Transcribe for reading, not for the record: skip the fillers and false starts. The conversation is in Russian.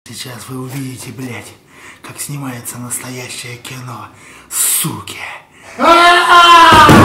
Сейчас вы увидите, блядь, как снимается настоящее кино, суки.